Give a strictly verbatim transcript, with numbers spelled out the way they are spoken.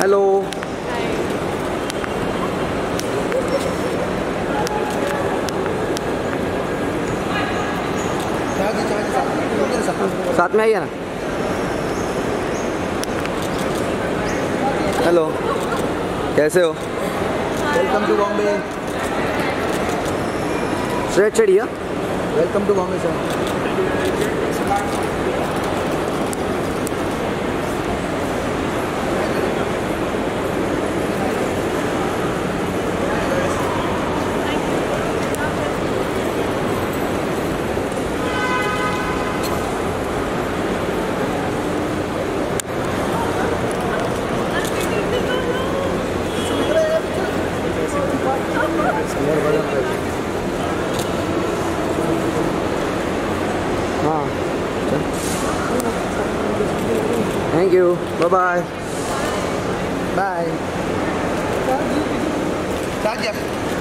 Hello. साथ में आइए ना। हेलो, कैसे हो? Welcome to Bombay. स्ट्रेट चढ़िए। Welcome to Bombay sir. हाँ, thank you, bye bye bye.